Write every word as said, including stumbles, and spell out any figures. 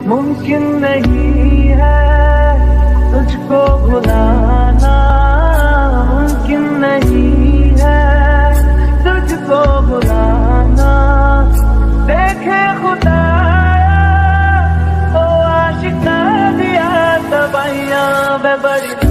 मुमकिन नहीं है तुझको भुलाना, मुमकिन नहीं है तुझको भुलाना। देखे खुदाया ओ आशिका दिया तबाहियां बड़ी